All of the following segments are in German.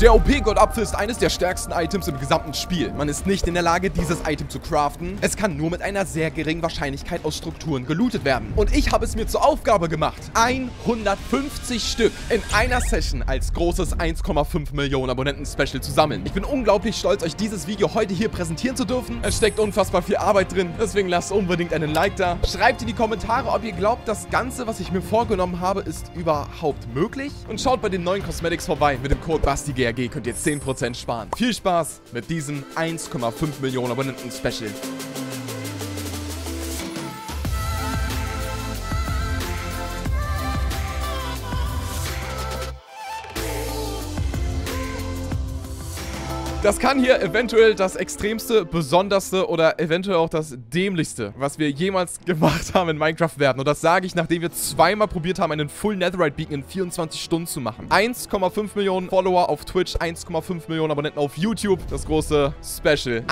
Der OP-Goldapfel ist eines der stärksten Items im gesamten Spiel. Man ist nicht in der Lage, dieses Item zu craften. Es kann nur mit einer sehr geringen Wahrscheinlichkeit aus Strukturen gelootet werden. Und ich habe es mir zur Aufgabe gemacht, 150 Stück in einer Session als großes 1,5 Millionen Abonnenten-Special zu sammeln. Ich bin unglaublich stolz, euch dieses Video heute hier präsentieren zu dürfen. Es steckt unfassbar viel Arbeit drin, deswegen lasst unbedingt einen Like da. Schreibt in die Kommentare, ob ihr glaubt, das Ganze, was ich mir vorgenommen habe, ist überhaupt möglich. Und schaut bei den neuen Cosmetics vorbei. Mit dem Code BASTIGRG könnt ihr 10% sparen. Viel Spaß mit diesem 1,5 Millionen Abonnenten-Special. Das kann hier eventuell das extremste, besonderste oder eventuell auch das dämlichste, was wir jemals gemacht haben in Minecraft werden. Und das sage ich, nachdem wir zweimal probiert haben, einen Full Netherite Beacon in 24 Stunden zu machen. 1,5 Millionen Follower auf Twitch, 1,5 Millionen Abonnenten auf YouTube. Das große Special.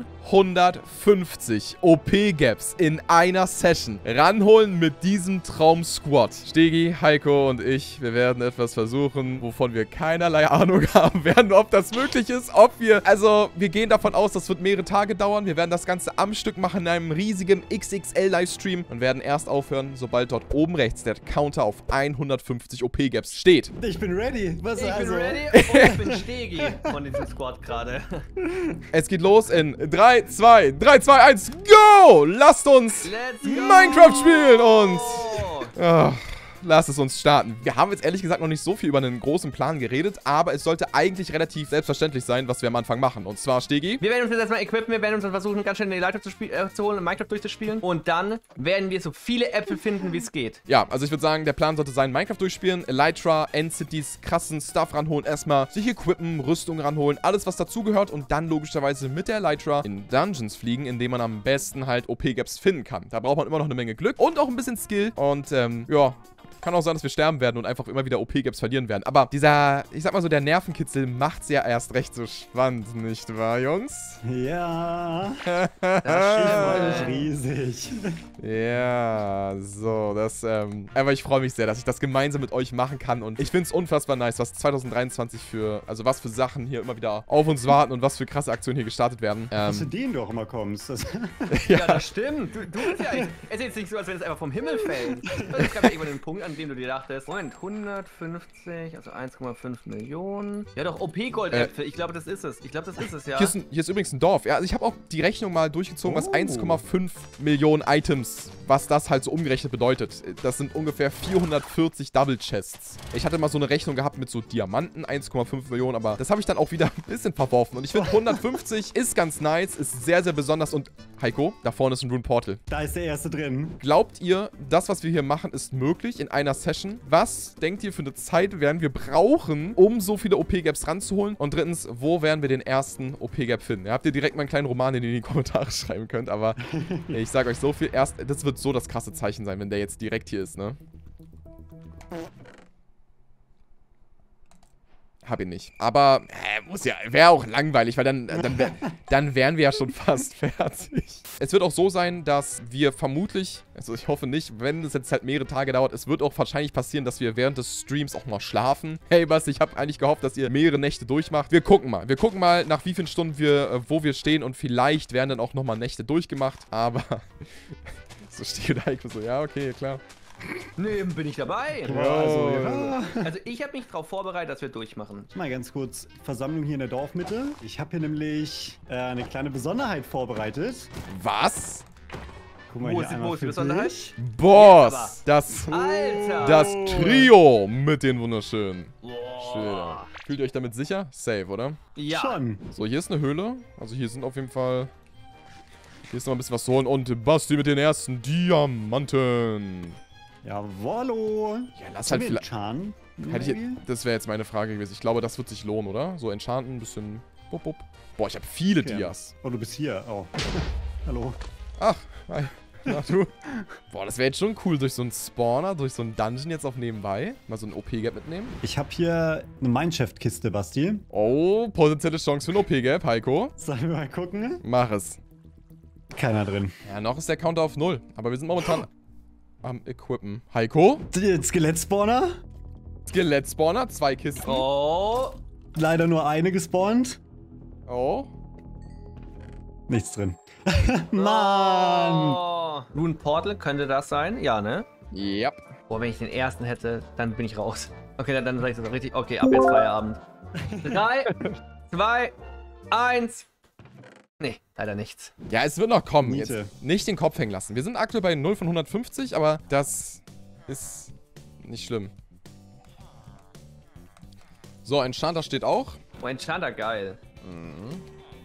150 OP-Gaps in einer Session ranholen mit diesem Traum-Squad. Stegi, Heiko und ich, wir werden etwas versuchen, wovon wir keinerlei Ahnung haben werden, ob das möglich ist, wir gehen davon aus, das wird mehrere Tage dauern. Wir werden das Ganze am Stück machen in einem riesigen XXL-Livestream und werden erst aufhören, sobald dort oben rechts der Counter auf 150 OP-Gaps steht. Ich bin ready. Ich bin ready und ich bin Stegi von diesem Squad gerade. Es geht los in 3, 2, 1, go! Lasst uns Minecraft spielen und... Lasst es uns starten. Wir haben jetzt ehrlich gesagt noch nicht so viel über einen großen Plan geredet, aber es sollte eigentlich relativ selbstverständlich sein, was wir am Anfang machen. Und zwar, Stegi. Wir werden uns jetzt erstmal equippen, wir werden uns dann versuchen, ganz schnell die Leiter zu holen und Minecraft durchzuspielen. Und dann werden wir so viele Äpfel finden, wie es geht. Ja, also ich würde sagen, der Plan sollte sein, Minecraft durchspielen, Elytra, End-Cities, krassen Stuff ranholen, erstmal sich equippen, Rüstung ranholen, alles was dazugehört und dann logischerweise mit der Elytra in Dungeons fliegen, indem man am besten halt OP-Gaps finden kann. Da braucht man immer noch eine Menge Glück und auch ein bisschen Skill und ja... Kann auch sein, dass wir sterben werden und einfach immer wieder OP-Gaps verlieren werden. Aber dieser, ich sag mal so, der Nervenkitzel macht's ja erst recht so spannend, nicht wahr, Jungs? Ja. Das stimmt riesig. Ja, so, aber ich freue mich sehr, dass ich das gemeinsam mit euch machen kann. Und ich find's unfassbar nice, was 2023 was für Sachen hier immer wieder auf uns warten und was für krasse Aktionen hier gestartet werden. Dass du denen doch immer kommst. Ja, das stimmt. Du bist ja, es ist jetzt nicht so, als wenn es einfach vom Himmel fällt. Es gab ja irgendwann den Punkt, an dem du dir dachtest, Moment, 150, also 1,5 Millionen. Ja doch, OP-Goldäpfel, ich glaube, das ist es. Ja. Hier ist übrigens ein Dorf. Ja, also ich habe auch die Rechnung mal durchgezogen, was 1,5 Millionen Items, was das halt so umgerechnet bedeutet. Das sind ungefähr 440 Double Chests. Ich hatte mal so eine Rechnung gehabt mit so Diamanten, 1,5 Millionen, aber das habe ich dann auch wieder ein bisschen verworfen. Und ich finde 150 ist ganz nice, ist sehr, sehr besonders. Und Heiko, da vorne ist ein Rune Portal. Da ist der erste drin. Glaubt ihr, das, was wir hier machen, ist möglich in einer Session? Was denkt ihr für eine Zeit werden wir brauchen, um so viele OP-Gaps ranzuholen? Und drittens, wo werden wir den ersten OP-Gap finden? Habt ihr direkt mal einen kleinen Roman, den ihr in die Kommentare schreiben könnt, aber ich sage euch so viel, das wird so das krasse Zeichen sein, wenn der jetzt direkt hier ist, ne? Hab ihn nicht. Aber, wäre auch langweilig, weil dann wären wir ja schon fast fertig. Es wird auch so sein, dass wir vermutlich, also ich hoffe nicht, wenn es jetzt halt mehrere Tage dauert, es wird auch wahrscheinlich passieren, dass wir während des Streams auch mal schlafen. Hey, Basti, ich habe eigentlich gehofft, dass ihr mehrere Nächte durchmacht. Wir gucken mal. Wir gucken mal, nach wie vielen Stunden wo wir stehen und vielleicht werden dann auch nochmal Nächte durchgemacht. Aber, so steht da so, ja, okay, klar. Nee, bin ich dabei. Ja. Also ich habe mich darauf vorbereitet, dass wir durchmachen. Mal ganz kurz, Versammlung hier in der Dorfmitte. Ich habe hier nämlich eine kleine Besonderheit vorbereitet. Was? Guck mal, Wo hier ist die Besonderheit? Boss, Alter. das Trio mit den wunderschönen Schildern. Boah. Fühlt ihr euch damit sicher? Safe, oder? Ja. Schon. So, hier ist eine Höhle. Also hier sind auf jeden Fall... Hier ist noch ein bisschen was zu holen. Und Basti mit den ersten Diamanten. Jawollo. Ja, lass halt vielleicht... Enchanten. Das wäre jetzt meine Frage gewesen. Ich glaube, das wird sich lohnen, oder? So enchanten, ein bisschen... Bup, bup. Boah, ich habe viele Dias. Oh, du bist hier. Oh. Hallo. Ach, hi. Na du. Boah, das wäre jetzt schon cool, durch so einen Spawner, durch so einen Dungeon jetzt auf nebenbei. Mal so einen OP-Gap mitnehmen. Ich habe hier eine Mineshaft-Kiste, Basti. Oh, potenzielle Chance für einen OP-Gap, Heiko. Sollen wir mal gucken? Mach es. Keiner drin. Ja, noch ist der Counter auf 0. Aber wir sind momentan am Equippen. Heiko? Skelet-Spawner? Skelett-Spawner, 2 Kisten. Oh. leider nur eine gespawnt. Oh. Nichts drin. Mann! Oh. Rune Portal, könnte das sein? Ja, ne? Yep. Boah, wenn ich den ersten hätte, dann bin ich raus. Okay, dann sag ich das auch richtig. Okay, ab jetzt Feierabend. 3, 2, 1. Nee, leider nichts. Ja, es wird noch kommen. Miete. Jetzt nicht den Kopf hängen lassen. Wir sind aktuell bei 0 von 150, aber das ist nicht schlimm. So, Enchanter steht auch. Oh, Enchanter, geil. Mhm.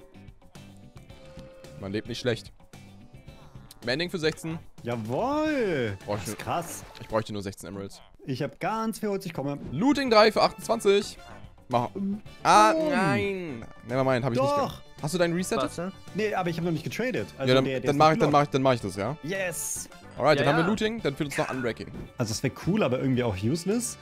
Man lebt nicht schlecht. Mending für 16. Jawohl! Boah, Das ist krass. Ich bräuchte nur 16 Emeralds. Ich habe ganz viel Holz, ich komme. Looting 3 für 28. Mach. Ah, nein. Nevermind, hab ich nicht Doch. gemacht. Hast du deinen resettet? Was denn? Nee, aber ich habe noch nicht getradet. Also Ja, der dann ist mach nicht ich das, ja? Yes! Alright, Ja, dann haben wir ja. Looting, dann fehlt uns noch Unbreaking. Also es wäre cool, aber irgendwie auch useless.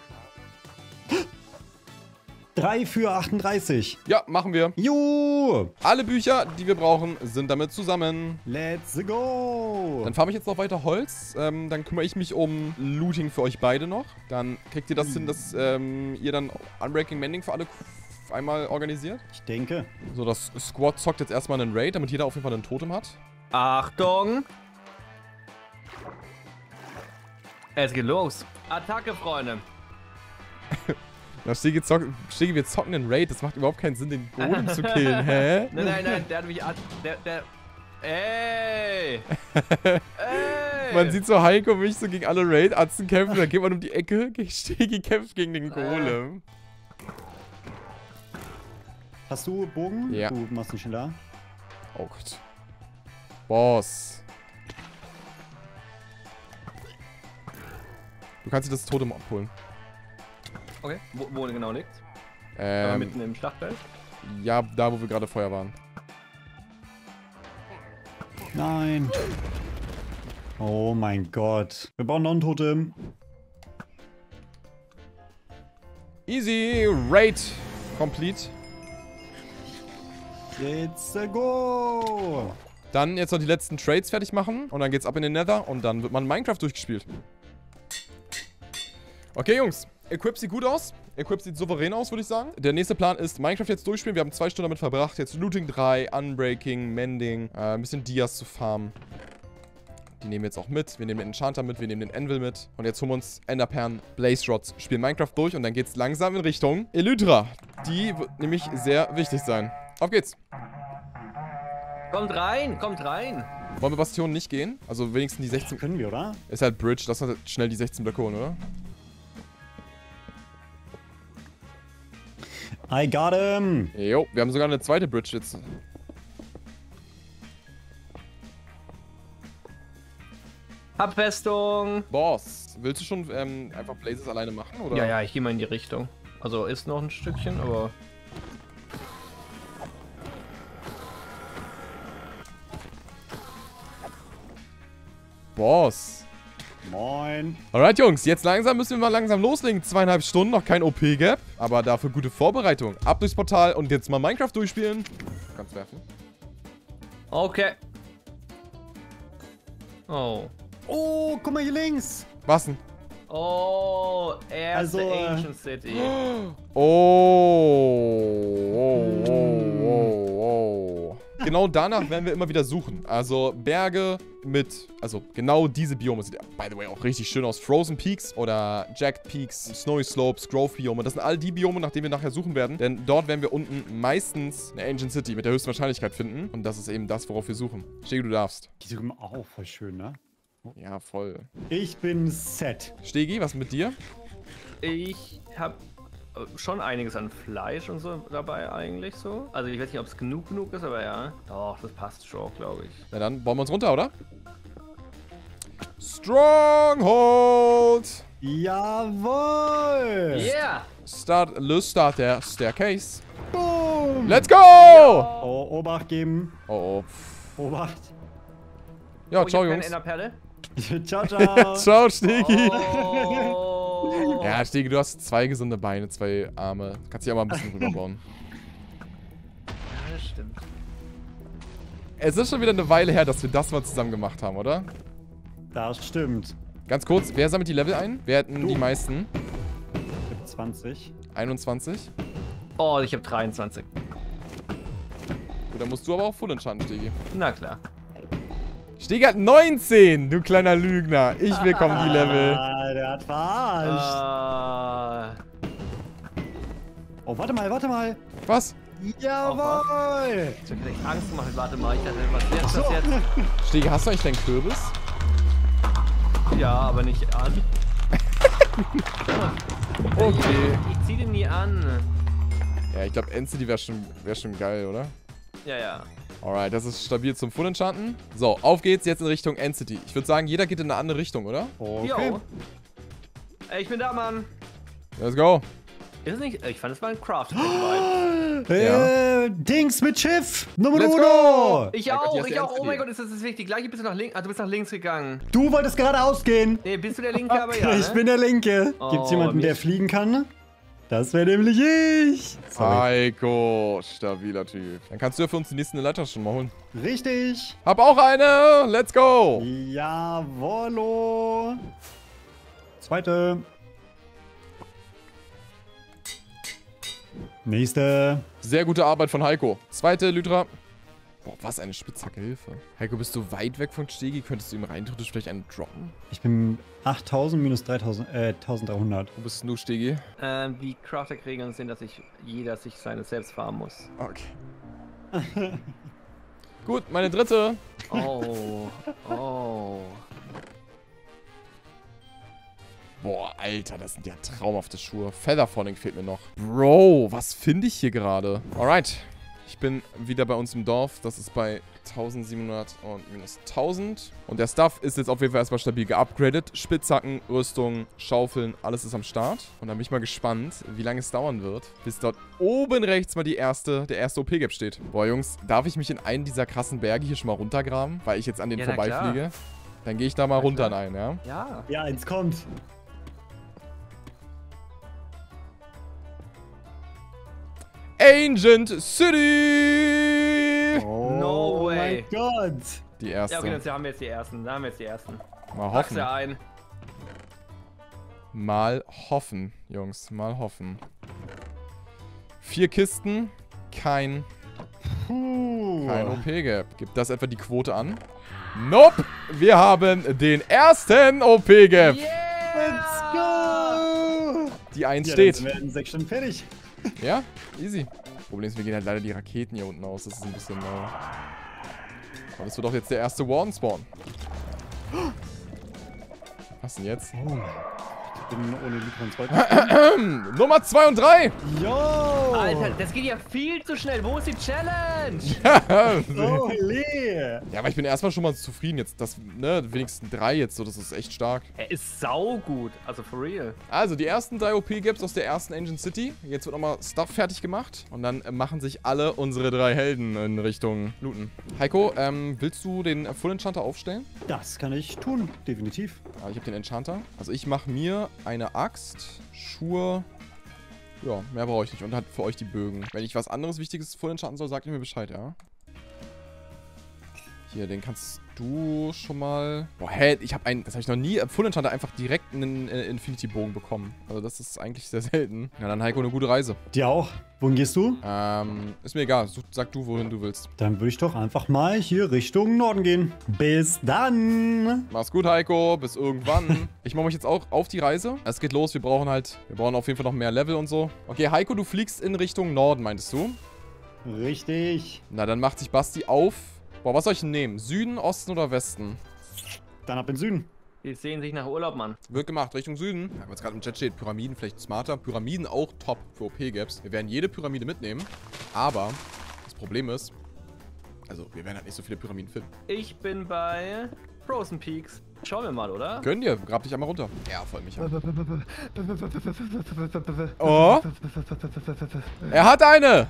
3 für 38. Ja, machen wir. Jo! Alle Bücher, die wir brauchen, sind damit zusammen. Let's go! Dann farme ich jetzt noch weiter Holz. Dann kümmere ich mich um Looting für euch beide noch. Dann kriegt ihr das hin, dass ihr dann Unbreaking Mending für alle einmal organisiert. Ich denke. So, das Squad zockt jetzt erstmal einen Raid, damit jeder auf jeden Fall einen Totem hat. Achtung! Es geht los. Attacke, Freunde. Na, Stegi, wir zocken einen Raid. Das macht überhaupt keinen Sinn, den Golem zu killen, hä? Nein, der hat mich an. Ey! Ey! Man sieht so Heiko und mich so gegen alle Raid-Atzen kämpfen, dann geht man um die Ecke, Stegi kämpft gegen den Golem. Hast du Bogen? Ja. Du machst ihn schneller. Oh Gott. Boss. Du kannst dir das Totem abholen. Okay, wo genau liegt? Aber mitten im Schlachtfeld? Ja, da wo wir gerade vorher waren. Nein. Oh mein Gott. Wir bauen noch ein Totem. Easy, Raid complete. Let's go. Dann jetzt noch die letzten Trades fertig machen und dann geht's ab in den Nether und dann wird man Minecraft durchgespielt. Okay, Jungs. Equip sieht gut aus. Equip sieht souverän aus, würde ich sagen. Der nächste Plan ist Minecraft jetzt durchspielen. Wir haben 2 Stunden damit verbracht. Jetzt Looting 3, Unbreaking, Mending, ein bisschen Dias zu farmen. Die nehmen wir jetzt auch mit. Wir nehmen den Enchanter mit, wir nehmen den Anvil mit. Und jetzt holen wir uns Enderperlen, Blaze Rods, spielen Minecraft durch und dann geht's langsam in Richtung Elytra. Die wird nämlich sehr wichtig sein. Auf geht's. Kommt rein, kommt rein. Wollen wir Bastionen nicht gehen? Also wenigstens die 16... Können wir, oder? Ist halt Bridge, lass uns schnell die 16 Blöcke holen, oder? I got him. Jo, wir haben sogar eine zweite Bridge jetzt. Abfestung. Boss, willst du schon einfach Blazes alleine machen, oder? Ja, ich gehe mal in die Richtung. Also ist noch ein Stückchen, aber... Boss. Moin. Alright, Jungs, jetzt langsam müssen wir mal langsam loslegen. 2,5 Stunden, noch kein OP-Gap, aber dafür gute Vorbereitung. Ab durchs Portal und jetzt mal Minecraft durchspielen. Du kannst werfen. Okay. Oh. Oh, guck mal hier links. Was denn? Oh, erste Also, Ancient City. Oh. Genau danach werden wir immer wieder suchen. Also Berge mit, also genau diese Biome. Sieht by the way auch richtig schön aus. Frozen Peaks oder Jagged Peaks, Snowy Slopes, Grove Biome. Das sind all die Biome, nach denen wir nachher suchen werden. Denn dort werden wir unten meistens eine Ancient City mit der höchsten Wahrscheinlichkeit finden. Und das ist eben das, worauf wir suchen. Stegi, du darfst. Die sind auch voll schön, ne? Ja, voll. Ich bin set. Stegi, was mit dir? Ich habe schon einiges an Fleisch und so dabei eigentlich so. Also ich weiß nicht, ob es genug ist, aber ja. Doch, das passt schon, glaube ich. Na dann, bauen wir uns runter, oder? Stronghold! Jawohl. Yeah! Start der Staircase. Boom. Let's go! Oh, Obacht geben. Oh. Obacht. Ja, Oh, ciao, ich hab Jungs. keine Enderperle. Ciao, ciao. Ciao, Stegi. Oh. Ja, Stegi, du hast 2 gesunde Beine, 2 Arme. Kannst dich aber ein bisschen rüberbauen. Ja, das stimmt. Es ist schon wieder eine Weile her, dass wir das mal zusammen gemacht haben, oder? Das stimmt. Ganz kurz, wer sammelt die Level ein? Wer hatten die meisten? Ich hab 20. 21. Oh, ich habe 23. Gut, dann musst du aber auch Full Enchant, Stegi. Na klar. Stegi hat 19, du kleiner Lügner. Ich bekomme die Level. Ah, der hat verarscht. Oh, warte mal. Was? Jawohl. Ich hab echt Angst gemacht. Warte mal, ich dachte, was jetzt, das jetzt? Stegi, hast du eigentlich deinen Kürbis? Ja, aber nicht an. Okay. Ich zieh den nie an. Ja, ich glaube, End-City wäre schon geil, oder? Ja. Alright, das ist stabil zum Full Enchanten. So, auf geht's jetzt in Richtung End-City. Ich würde sagen, jeder geht in eine andere Richtung, oder? Okay. Jo. Ey, ich bin da, Mann. Let's go. Ist es nicht? Ich fand, es war ein Craft. Dings mit Schiff. Nummer Let's uno. Ich Mein Gott, auch, hier ist ich der auch. Oh End-City. mein Gott, ist das wichtig. Gleich bist du nach links. Ah, du bist nach links gegangen. Du wolltest geradeaus gehen. Nee, bist du der Linke, aber ja. Ich Ne? bin der Linke. Oh, Gibt's jemanden, der Mist. fliegen kann? Das wäre nämlich ich. Sorry. Heiko, stabiler Typ. Dann kannst du ja für uns die nächste Leiter schon mal holen. Richtig. Hab auch eine. Let's go. Jawollo. Zweite. Nächste. Sehr gute Arbeit von Heiko. Zweite, Lytra. Boah, was eine Spitzhacke, Hilfe. Heiko, bist du weit weg von Stegi? Könntest du ihm rein theoretisch vielleicht einen droppen? Ich bin 8000 minus 1300. Wo bist denn du, Stegi? Die Crafter-Regeln sind, dass jeder sich seine selbst farmen muss. Okay. Gut, meine dritte. Oh. Boah, Alter, das sind ja traumhafte Schuhe. Featherfalling fehlt mir noch. Bro, was finde ich hier gerade? Alright. Ich bin wieder bei uns im Dorf. Das ist bei 1700 und minus 1000. Und der Stuff ist jetzt auf jeden Fall erstmal stabil geupgradet. Spitzhacken, Rüstung, Schaufeln, alles ist am Start. Und da bin ich mal gespannt, wie lange es dauern wird, bis dort oben rechts mal der erste OP-Gap steht. Boah, Jungs, darf ich mich in einen dieser krassen Berge hier schon mal runtergraben? Weil ich jetzt an den Ja, na klar. vorbeifliege? Dann gehe ich da mal runter in einen, ja? Ja. Ja, eins kommt. Ancient City! No way. Oh mein Gott. Die erste. Ja, okay, dann haben wir jetzt die ersten. Mal Pack's hoffen. ja ein. Mal hoffen, Jungs. Mal hoffen. 4 Kisten. Kein OP-Gap. Gibt das etwa die Quote an? Nope! Wir haben den ersten OP-Gap. Let's go. Die 1 Ja, steht. dann sind wir in 6 Stunden fertig. Ja, easy. Problem ist, wir gehen halt leider die Raketen hier unten aus. Das ist ein bisschen... Aber das wird auch jetzt der erste Warden-Spawn. Was denn jetzt? Oh. Ich bin ohne Lytra und Zeug. Nummer 2 und 3. Yo. Alter, das geht ja viel zu schnell. Wo ist die Challenge? Holy. Ja, aber ich bin erstmal schon mal zufrieden jetzt. Das, ne, wenigstens 3 jetzt, so, das ist echt stark. Er ist saugut. Also for real. Also, die ersten 3 OP-Gaps aus der ersten Ancient City. Jetzt wird nochmal Stuff fertig gemacht. Und dann machen sich alle unsere 3 Helden in Richtung Looten. Heiko, willst du den Full Enchanter aufstellen? Das kann ich tun, definitiv. Ja, ich habe den Enchanter. Also, ich mache mir eine Axt, Schuhe. Ja, mehr brauche ich nicht. Und halt für euch die Bögen. Wenn ich was anderes Wichtiges Full Enchanten soll, sagt ihr mir Bescheid, ja? Hier, den kannst du schon mal... Boah, hä? Das habe ich noch nie im Full Enchanter einfach direkt einen Infinity-Bogen bekommen. Also das ist eigentlich sehr selten. Ja, dann Heiko, eine gute Reise. Dir auch. Wohin gehst du? Ist mir egal. Sag du, wohin du willst. Dann würde ich doch einfach mal hier Richtung Norden gehen. Bis dann. Mach's gut, Heiko. Bis irgendwann. Ich mache mich jetzt auch auf die Reise. Es geht los. Wir brauchen auf jeden Fall noch mehr Level und so. Okay, Heiko, du fliegst in Richtung Norden, meintest du? Richtig. Na, dann macht sich Basti auf. Boah, was soll ich denn nehmen? Süden, Osten oder Westen? Dann ab in den Süden. Die sehen sich nach Urlaub, Mann. Wird gemacht, Richtung Süden. Ja, was gerade im Chat steht, Pyramiden vielleicht smarter. Pyramiden auch top für OP-Gaps. Wir werden jede Pyramide mitnehmen. Aber das Problem ist, also wir werden halt nicht so viele Pyramiden finden. Ich bin bei Frozen Peaks. Schauen wir mal, oder? Gönn dir, grab dich einmal runter. Ja, voll mich an. Oh. Er hat eine.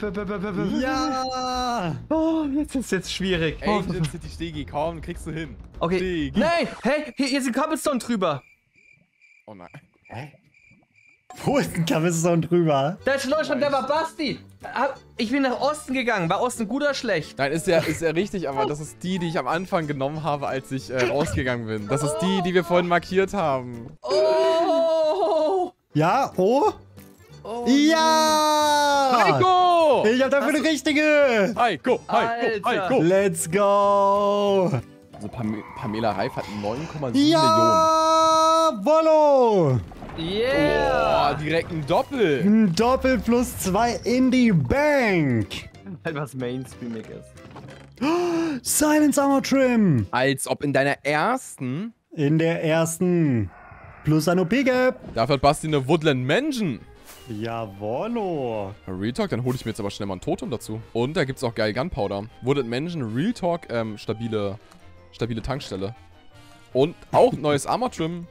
Ja. Oh, jetzt ist es schwierig. Ancient City Stegi, kaum kriegst du hin. Okay. Stegi. Nein! Hey, hier ist ein Cobblestone drüber. Oh nein. Hä? Wo ist ein Cobblestone drüber? Da ist Deutschland, der war Basti. Ich bin nach Osten gegangen. War Osten gut oder schlecht? Nein, ist ja richtig, aber das ist die ich am Anfang genommen habe, als ich rausgegangen bin. Das ist die wir vorhin markiert haben. Oh! Ja, oh? Oh, Ja! Heiko! Ich hab dafür eine richtige! Heiko, Alter. Heiko. Let's go! Also Pamela Reif hat 9,7 Millionen. Ja! Wollo! Yeah! Oh, direkt ein Doppel. Ein Doppel plus 2 in die Bank! Halt was Mainstreamig ist. Silence Armor Trim! Als ob in deiner ersten... In der ersten. Plus ein OP-Gap. Dafür hat Basti eine Woodland Mansion. Jawollo. Real Talk, dann hole ich mir jetzt aber schnell mal ein Totem dazu. Und da gibt es auch geil Gunpowder. Woodland Mansion, Real Talk, stabile Tankstelle. Und auch neues Armor Trim.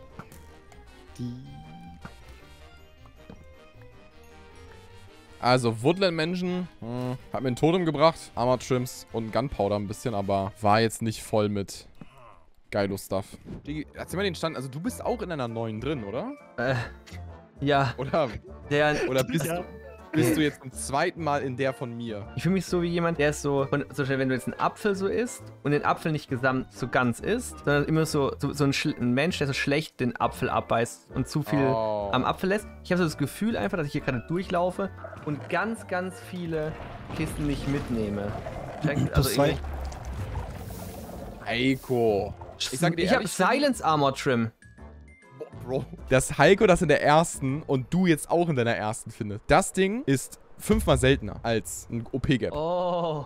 Also Woodland Mansion hat mir ein Totem gebracht, Armor Trims und Gunpowder ein bisschen, aber war jetzt nicht voll mit geilo Stuff. Digi, erzähl mal den Stand, also du bist auch in einer neuen drin, oder? Ja. Oder bist du jetzt zum zweiten Mal in der von mir? Ich fühle mich so wie jemand, der ist so, so schnell, wenn du jetzt einen Apfel so isst und den Apfel nicht so ganz isst, sondern immer so ein Mensch, der so schlecht den Apfel abbeißt und zu viel am Apfel lässt. Ich habe so das Gefühl einfach, dass ich hier gerade durchlaufe und ganz, ganz viele Kisten nicht mitnehme. Also Heiko. Ich habe Silence Armor Trim. Bro. Dass Heiko das in der ersten und du jetzt auch in deiner ersten findest. Das Ding ist 5-mal seltener als ein OP-Gap. Oh.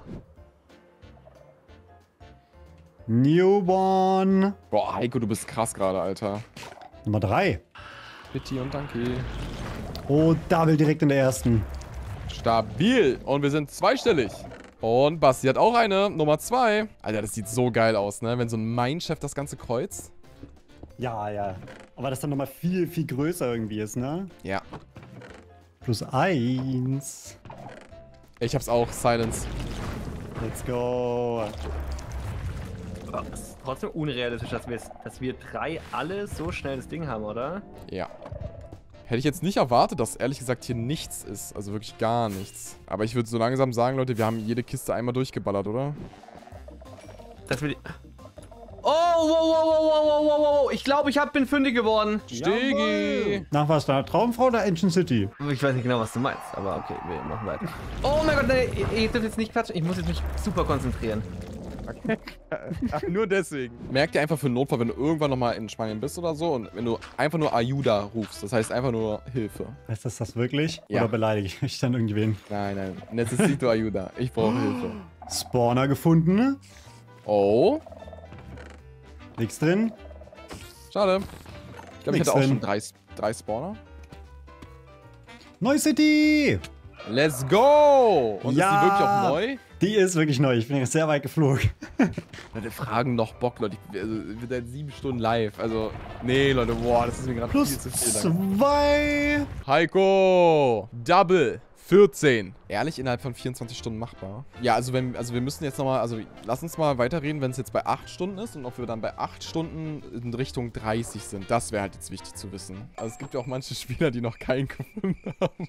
Newborn. Boah, Heiko, du bist krass gerade, Alter. Nummer 3. Bitte und danke. Oh, Double direkt in der ersten. Stabil. Und wir sind zweistellig. Und Basti hat auch eine. Nummer 2. Alter, das sieht so geil aus, ne? Wenn so ein Mindchef das ganze kreuzt. Ja, ja. Aber das dann nochmal viel, viel größer irgendwie ist, ne? Ja. Plus 1. Ich hab's auch. Silence. Let's go. Es ist trotzdem unrealistisch, dass wir 3 alle so schnell das Ding haben, oder? Ja. Hätte ich jetzt nicht erwartet, dass ehrlich gesagt hier nichts ist. Also wirklich gar nichts. Aber ich würde so langsam sagen, Leute, wir haben jede Kiste einmal durchgeballert, oder? Dass wir die... Oh, wow. Ich glaube, bin fündig geworden. Stegi. Nach was da? Traumfrau oder Ancient City? Ich weiß nicht genau, was du meinst, aber okay, wir machen weiter. Oh mein Gott, nein, ihr dürft jetzt nicht quatschen. Ich muss jetzt mich super konzentrieren. Okay. Ach, nur deswegen. Merk dir einfach für den Notfall, wenn du irgendwann nochmal in Spanien bist oder so und wenn du einfach nur Ayuda rufst, das heißt einfach nur Hilfe. Heißt das wirklich? Ja. Oder beleidige ich dann irgendwen? Nein. Necesito Ayuda. Ich brauche Hilfe. Spawner gefunden. Oh. Nichts drin. Schade. Ich glaube, ich Nix hatte auch drin. schon drei Spawner. Neu City! Let's go! Und Ja. ist die wirklich auch neu? Die ist wirklich neu. Ich bin jetzt sehr weit geflogen. Leute, Fragen noch Bock, Leute. Wir sind seit 7 Stunden live. Also, nee, Leute, boah, das ist mir gerade viel Plus zu viel. Danke. 2. Heiko! Double 14. Ehrlich, innerhalb von 24 Stunden machbar. Ja, also wir müssen jetzt nochmal, also lass uns mal weiterreden, wenn es jetzt bei 8 Stunden ist und ob wir dann bei 8 Stunden in Richtung 30 sind. Das wäre halt jetzt wichtig zu wissen. Also es gibt ja auch manche Spieler, die noch keinen gefunden haben.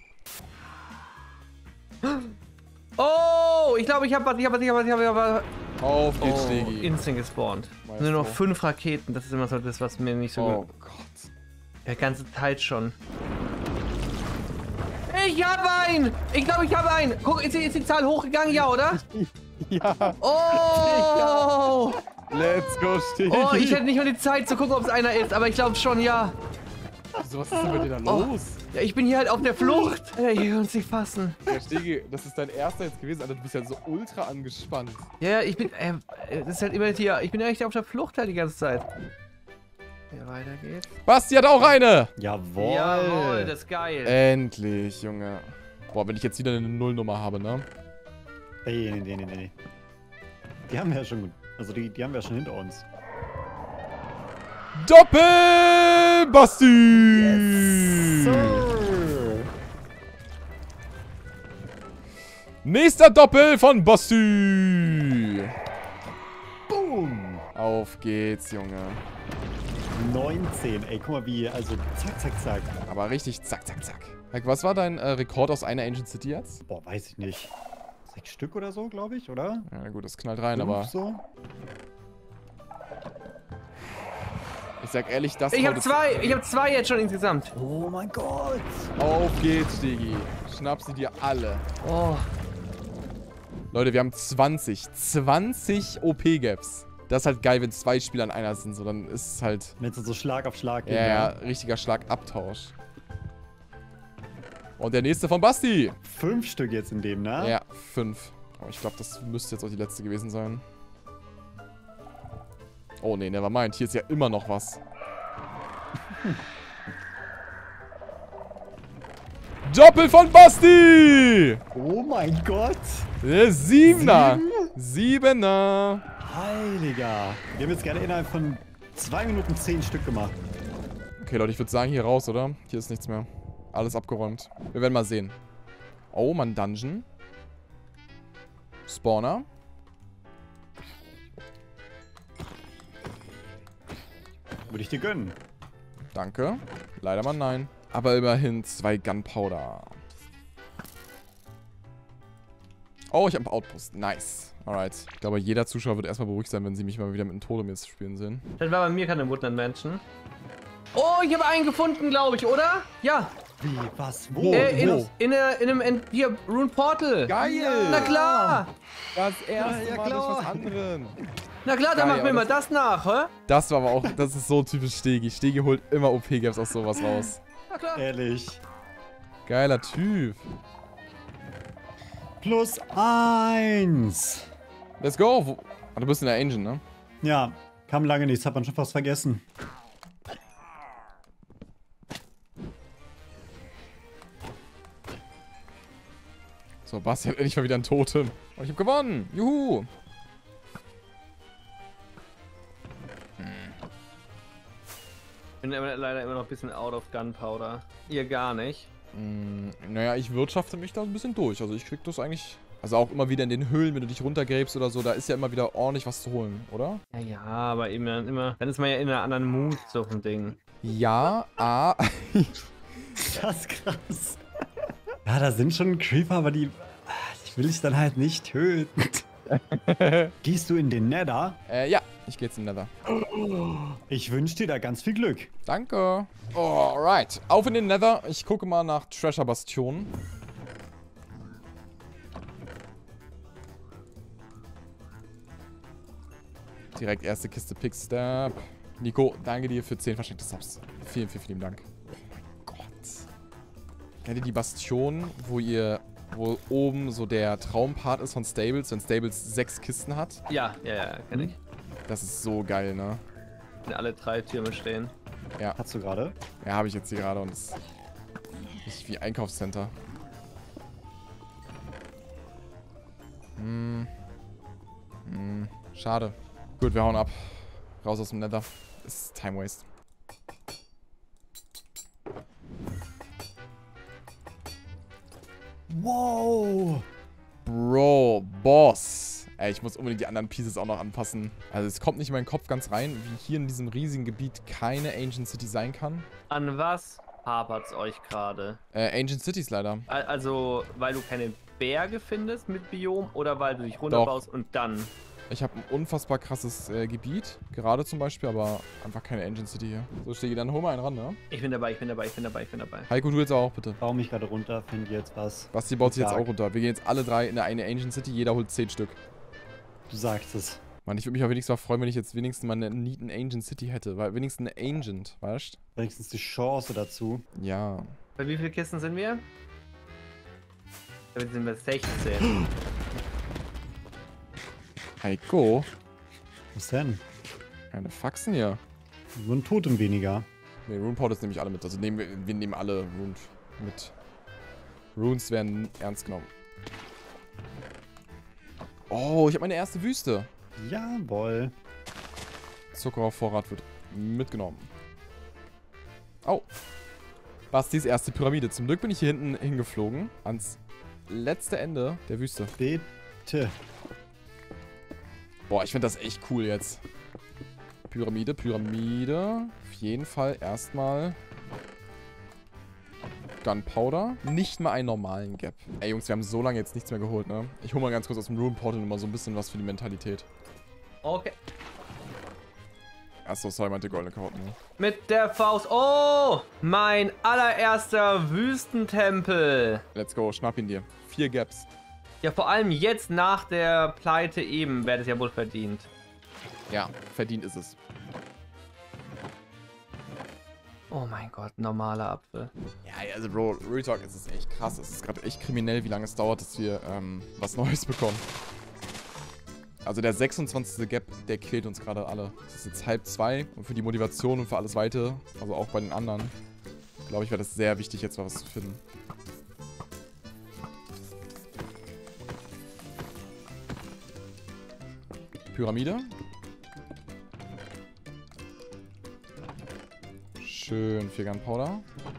Oh, ich glaube, ich habe was. Auf geht's, Oh, Stegi. instant gespawnt. Maestro. Nur noch 5 Raketen, das ist immer so das, was mir nicht so Oh gut... Gott. Der ganze Teil schon. Ich hab einen! Ich glaube, ich habe einen! Guck, ist die Zahl hochgegangen, ja, oder? Ja, Oh! let's go, Stegi. Oh, ich hätte nicht mal die Zeit zu gucken, ob es einer ist, aber ich glaube schon, ja. So, was ist denn mit dir da los? Ja, ich bin hier halt auf der Flucht. Ja, ihr könnt es nicht fassen. Ja, Stegi, das ist dein erster jetzt gewesen, Alter. Du bist ja so ultra angespannt. Ja, ich bin, das ist halt immer hier, ich bin ja echt auf der Flucht halt die ganze Zeit. Ja, weiter geht's. Basti hat auch eine! Jawohl. Jawohl, das ist geil. Endlich, Junge. Boah, wenn ich jetzt wieder eine Nullnummer habe, ne? Nee. Die haben wir ja schon gut. Also die haben wir ja schon hinter uns. Doppel Basti! Nächster Doppel von Basti! Boom! Auf geht's, Junge. 19. Ey, guck mal wie, also zack. Aber richtig zack. Heiko, was war dein Rekord aus einer Ancient City jetzt? Boah, weiß ich nicht. 6 Stück oder so, glaube ich, oder? Ja gut, das knallt rein, 5 aber so. ich sag ehrlich, das Ich haut habe zwei jetzt schon insgesamt. Oh mein Gott. Auf geht's, Digi. Schnapp sie dir alle. Oh. Leute, wir haben 20 OP-Gaps. Das ist halt geil, wenn 2 Spieler an einer sind. So, dann ist es halt... Wenn es so Schlag auf Schlag geht. Ja, richtiger Schlagabtausch. Und der nächste von Basti. 5 Stück jetzt in dem, ne? Ja, 5. Aber ich glaube, das müsste jetzt auch die letzte gewesen sein. Oh nee, nevermind. Hier ist ja immer noch was. Doppel von Basti! Oh mein Gott. Der 7er. 7er. Heiliger. Wir haben jetzt gerne innerhalb von 2 Minuten 10 Stück gemacht. Okay, Leute, ich würde sagen, hier raus, oder? Hier ist nichts mehr. Alles abgeräumt. Wir werden mal sehen. Oh, Mann, Dungeon. Spawner. Würde ich dir gönnen. Danke. Leider mal nein. Aber immerhin 2 Gunpowder. Oh, ich habe einen Outpost. Nice. Alright. Ich glaube, jeder Zuschauer wird erstmal beruhigt sein, wenn sie mich mal wieder mit einem Totem jetzt spielen sehen. Das war bei mir keine Woodland Mansion. Oh, ich habe einen gefunden, glaube ich, oder? Ja. Wie? Was? Wo? In einem hier, Rune Portal. Geil! Na klar! Das erste Ja, Mal klar. durch was anderen. Na klar, dann Geil, machen wir aber mal das nach, hä? Das war aber auch, das ist so typisch Stegi. Stegi holt immer OP-Gaps aus sowas raus. Na klar. Ehrlich. Geiler Typ. +1. Let's go. Ah, du bist in der Engine, ne? Ja, kam lange nichts, hat man schon fast vergessen. So, Basti hat endlich mal wieder ein Totem. Und ich hab gewonnen. Juhu. Ich bin leider immer noch ein bisschen out of Gunpowder. Ihr gar nicht. Naja, ich wirtschafte mich da ein bisschen durch. Also ich krieg das eigentlich... Also auch immer wieder in den Höhlen, wenn du dich runtergräbst oder so, da ist ja immer wieder ordentlich was zu holen, oder? Ja, aber immer. Dann ist man ja in einer anderen Mood, so ein Ding. Ja, Das ist krass. Ja, da sind schon Creeper, aber die will ich dann halt nicht töten. Gehst du in den Nether? Ja, ich geh jetzt in den Nether. Ich wünsche dir da ganz viel Glück. Danke. Alright, auf in den Nether. Ich gucke mal nach Treasure Bastionen. Direkt erste Kiste Pickstep. Nico, danke dir für 10 verschenkte Subs. Vielen, vielen, vielen Dank. Oh mein Gott. Kennt ihr die Bastion, wo oben so der Traumpart ist von Stables, wenn Stables 6 Kisten hat? Ja, kenn ich. Das ist so geil, ne? Wenn alle 3 Türme stehen. Ja. Hast du gerade? Ja, habe ich jetzt hier gerade und es ist wie Einkaufscenter. Schade. Gut, wir hauen ab. Raus aus dem Nether. Ist Time Waste. Wow. Bro, Boss. Ey, ich muss unbedingt die anderen Pieces auch noch anpassen. Also es kommt nicht in meinen Kopf ganz rein, wie hier in diesem riesigen Gebiet keine Ancient City sein kann. An was hapert's euch gerade? Ancient Cities leider. Also, weil du keine Berge findest mit Biom oder weil du dich runterbaust und dann... Ich habe ein unfassbar krasses Gebiet, gerade zum Beispiel, aber einfach keine Ancient City hier. So, Stegi, dann hol mal einen ran, ne? Ich bin dabei. Heiko, du jetzt auch, bitte. Bau mich gerade runter, finde jetzt was. Basti baut sich jetzt Sag. auch runter. Wir gehen jetzt alle 3 in eine Ancient City, jeder holt 10 Stück. Du sagst es. Mann, ich würde mich auch wenigstens mal freuen, wenn ich jetzt wenigstens mal eine neaten Ancient City hätte. Weil wenigstens eine Ancient, weißt du? Wenigstens die Chance dazu. Ja. Bei wie vielen Kisten sind wir? Damit sind wir 16. Heiko. Was denn? Keine Faxen hier. Nur ein Totem weniger. Ne, Runeport nehme ich alle mit. Also wir nehmen alle Runes mit. Runes werden ernst genommen. Oh, ich habe meine erste Wüste. Jawohl. Zuckervorrat wird mitgenommen. Oh. Bastis erste Pyramide. Zum Glück bin ich hier hinten hingeflogen. Ans letzte Ende der Wüste. Bitte. Boah, ich finde das echt cool jetzt. Pyramide. Auf jeden Fall erstmal Gunpowder. Nicht mal einen normalen Gap. Ey, Jungs, wir haben so lange jetzt nichts mehr geholt, ne? Ich hole mal ganz kurz aus dem Rune Portal mal so ein bisschen was für die Mentalität. Okay. Achso, sorry, meinte goldene Karotten. Mit der Faust. Oh, mein allererster Wüstentempel. Let's go, schnapp ihn dir. 4 Gaps. Ja, vor allem jetzt nach der Pleite eben wäre das ja wohl verdient. Ja, verdient ist es. Oh mein Gott, normaler Apfel. Ja, also Bro, Real Talk, es ist echt krass. Es ist gerade echt kriminell, wie lange es dauert, dass wir was Neues bekommen. Also der 26. Gap, der quält uns gerade alle. Es ist jetzt 1:30 und für die Motivation und für alles Weitere, also auch bei den anderen, glaube ich, wäre das sehr wichtig, jetzt mal was zu finden. Pyramide. Schön 4 Gunpowder.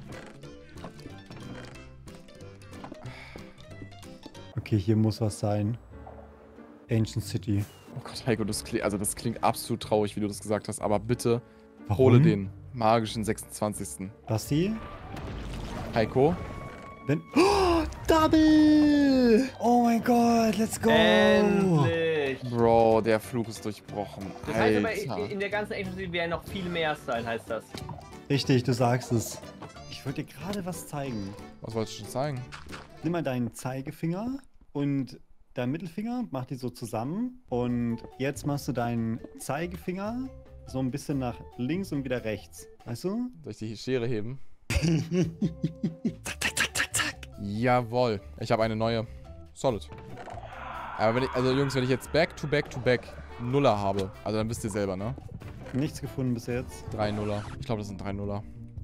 Okay, hier muss was sein. Ancient City. Oh Gott, Heiko, das klingt absolut traurig, wie du das gesagt hast. Aber bitte Warum? hole den magischen 26. Basti? Heiko? Wenn... Oh, Double! Oh mein Gott, let's go! Endlich! Bro, der Fluch ist durchbrochen. Das heißt aber, Alter. in der ganzen Agency werden noch viel mehr sein, heißt das. Richtig, du sagst es. Ich wollte dir gerade was zeigen. Was wolltest du schon zeigen? Nimm mal deinen Zeigefinger und deinen Mittelfinger, mach die so zusammen. Und jetzt machst du deinen Zeigefinger so ein bisschen nach links und wieder rechts. Weißt du? Soll ich die Schere heben? Zack, zack, zack, zack, zack. Jawohl. Ich habe eine neue. Solid. Aber wenn ich, also Jungs, wenn ich jetzt back to Nuller habe, also dann wisst ihr selber, ne? Nichts gefunden bis jetzt. 3 Nuller. Ich glaube, das sind 3 Nuller.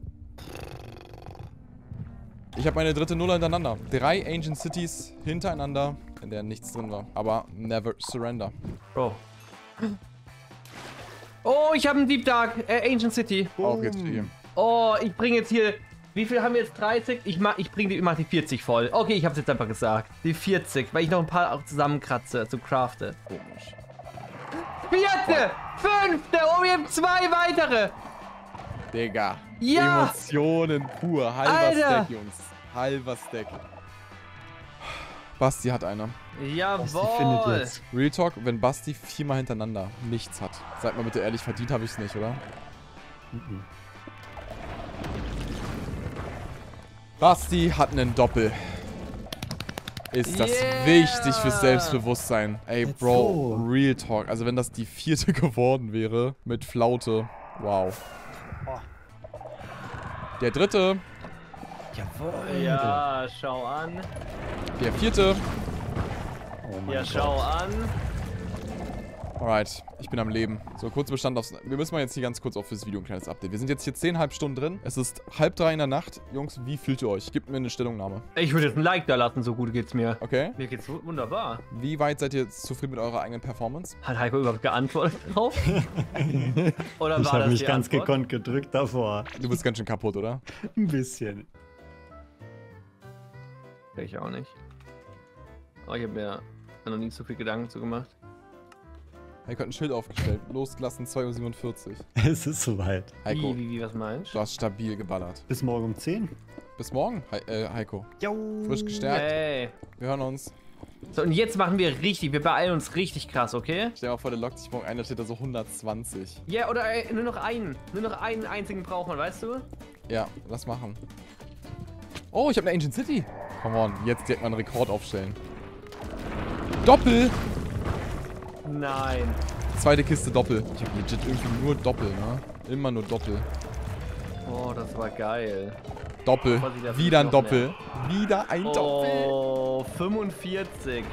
Ich habe meine dritte Nuller hintereinander. 3 Ancient Cities hintereinander, in der nichts drin war. Aber never surrender. Bro. Oh, ich habe einen Deep Dark, Ancient City. Auch jetzt hier. Oh, ich bringe jetzt hier... Wie viel haben wir jetzt? 30? Ich mach die 40 voll. Okay, ich hab's jetzt einfach gesagt. Die 40, weil ich noch ein paar auch zusammenkratze, zu crafte. Komisch. 4., 5. Oh, wir haben 2 weitere. Digga. Ja. Emotionen pur. Halber Alter. Stack, Jungs. Halber Stack. Basti hat eine. Basti findet Jawohl. jetzt. Real Talk, wenn Basti 4-mal hintereinander nichts hat. Seid mal bitte ehrlich, verdient habe ich es nicht, oder? Mhm. Basti hat einen Doppel. Ist das Yeah. wichtig fürs Selbstbewusstsein. Ey, Let's Bro, go. Real Talk. Also wenn das die 4. geworden wäre, mit Flaute. Wow. Oh. Der 3. Jawohl. Ja, schau an. Der 4. Oh mein Ja, Gott. schau an. Alright, ich bin am Leben. So, kurz Bestand aufs... Wir müssen mal jetzt hier ganz kurz auf fürs Video ein kleines Update. Wir sind jetzt hier 10,5 Stunden drin. Es ist 2:30 in der Nacht. Jungs, wie fühlt ihr euch? Gebt mir eine Stellungnahme. Ich würde jetzt ein Like da lassen, so gut geht's mir. Okay? Mir geht's wunderbar. Wie weit seid ihr jetzt zufrieden mit eurer eigenen Performance? Hat Heiko überhaupt geantwortet drauf? Oder Ich war habe das mich die ganz Antwort? gekonnt gedrückt davor. Du bist ganz schön kaputt, oder? Ein bisschen. Ich auch nicht. Aber ich habe mir noch nie so viel Gedanken zu gemacht. Heiko hat ein Schild aufgestellt. Losgelassen 2:47 Uhr. Es ist soweit. Heiko, Wie, was meinst du hast stabil geballert. Bis morgen um 10. Bis morgen, Heiko. Jo. Frisch gestärkt. Hey. Wir hören uns. So, und jetzt machen wir richtig, wir beeilen uns richtig krass, okay? Stell dir mal vor, der lockt sich morgen ein, da steht da so 120. Ja, oder nur noch einen. Nur noch einen einzigen braucht man, weißt du? Ja, lass machen. Oh, ich habe eine Ancient City. Come on, jetzt direkt mal einen Rekord aufstellen. Doppel! Nein. Zweite Kiste Doppel. Ich habe legit irgendwie nur Doppel, ne? Immer nur Doppel. Oh, das war geil. Doppel. Was ich da Wieder ein noch Doppel. Wieder ein Doppel. Oh, 45.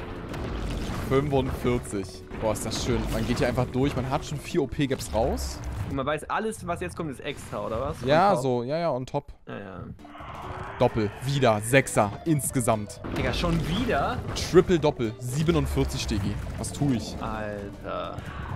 45. Boah, ist das schön. Man geht hier einfach durch. Man hat schon 4 OP-Gaps raus. Und man weiß, alles, was jetzt kommt, ist extra, oder was? Ja, On top? so. Ja, on top. Ja, ja. Doppel. Wieder. 6er. Insgesamt. Digga, schon wieder? Triple Doppel. 47 Stegi. Was tue ich? Alter.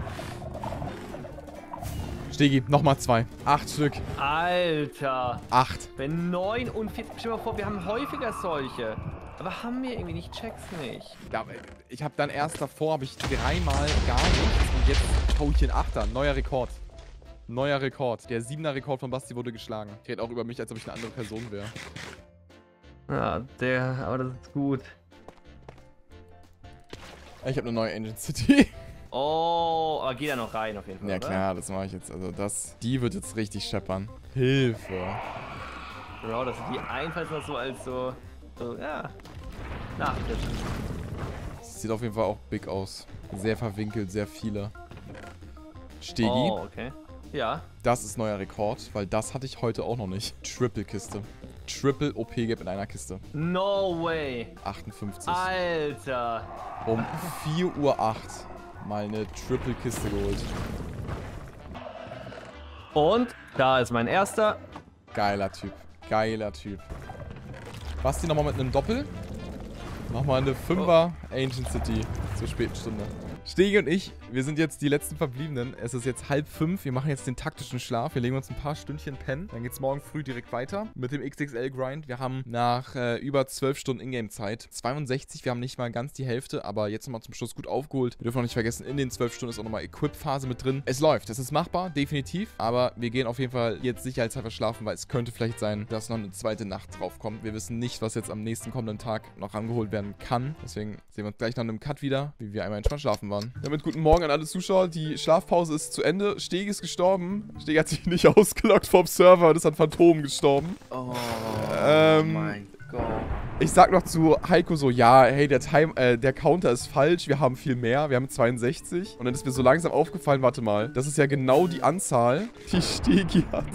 Stegi, nochmal 2. 8 Stück. Alter. 8. Wenn 49. Stell dir mal vor, wir haben häufiger solche. Aber haben wir irgendwie nicht, check's nicht. Ja, ich habe dann erst davor, habe ich 3-mal gar nichts. Und jetzt hau ich den 8er. Neuer Rekord. Neuer Rekord. Der 7er Rekord von Basti wurde geschlagen. Ich rede auch über mich, als ob ich eine andere Person wäre. Ja, aber das ist gut. Ich habe eine neue Ancient City. Oh, aber geh da noch rein auf jeden Fall, Ja oder? klar, das mache ich jetzt. Also die wird jetzt richtig scheppern. Hilfe. Bro, dass die einfalls noch so als so ja, Nachtisch. Sieht auf jeden Fall auch big aus. Sehr verwinkelt, sehr viele. Stegi. Oh, okay. Ja. Das ist neuer Rekord, weil das hatte ich heute auch noch nicht. Triple-Kiste. Triple OP-Gap in einer Kiste. No way. 58. Alter. Um 4:08 Uhr mal eine Triple-Kiste geholt. Und da ist mein erster. Geiler Typ. Geiler Typ. Basti nochmal mit einem Doppel. Nochmal eine 5er Ancient City zur späten Stunde. Stegi und ich, wir sind jetzt die letzten Verbliebenen. Es ist jetzt 4:30. Wir machen jetzt den taktischen Schlaf. Wir legen uns ein paar Stündchen pennen. Dann geht's morgen früh direkt weiter mit dem XXL-Grind. Wir haben nach über 12 Stunden Ingame-Zeit 62. Wir haben nicht mal ganz die Hälfte, aber jetzt nochmal zum Schluss gut aufgeholt. Wir dürfen auch nicht vergessen, in den 12 Stunden ist auch nochmal Equip-Phase mit drin. Es läuft. Es ist machbar, definitiv. Aber wir gehen auf jeden Fall jetzt sicherheitshalber schlafen, weil es könnte vielleicht sein, dass noch eine zweite Nacht drauf kommt. Wir wissen nicht, was jetzt am nächsten kommenden Tag noch angeholt werden kann. Deswegen sehen wir uns gleich nach einem Cut wieder, wie wir einmal entspannt schlafen waren. Damit guten Morgen an alle Zuschauer. Die Schlafpause ist zu Ende. Stegi ist gestorben. Stegi hat sich nicht ausgeloggt vom Server und ist an Phantom gestorben. Oh mein Gott. Ich sag noch zu Heiko so, ja, hey, der Counter ist falsch. Wir haben viel mehr. Wir haben 62. Und dann ist mir so langsam aufgefallen, warte mal, das ist ja genau die Anzahl, die Stegi hat.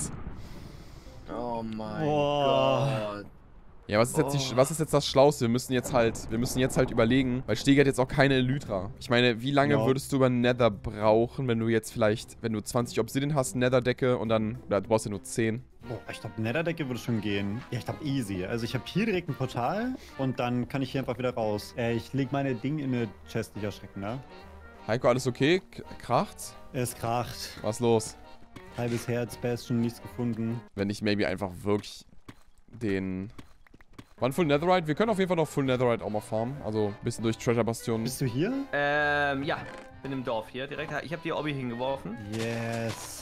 Oh mein Gott. Ja, was ist jetzt das Schlauste? Wir müssen jetzt halt überlegen, weil Stegi hat jetzt auch keine Elytra. Ich meine, wie lange würdest du über Nether brauchen, wenn du jetzt vielleicht, wenn du 20 Obsidian hast, Netherdecke und dann, oder du brauchst ja nur 10. Oh, ich glaube, Netherdecke würde schon gehen. Ja, ich glaube, easy. Also ich habe hier direkt ein Portal und dann kann ich hier einfach wieder raus. Ich lege meine Dinge in eine Chest, nicht erschrecken, ne? Heiko, alles okay? Kracht's? Es kracht. Was los? Halbes Herz, Bastion, nichts gefunden. Wenn ich maybe einfach wirklich den... Wann Full Netherite? Wir können auf jeden Fall noch Full Netherite auch mal farmen. Also ein bisschen durch Treasure Bastion. Bist du hier? Ja. Bin im Dorf hier direkt. Ich habe die Obby hingeworfen. Yes.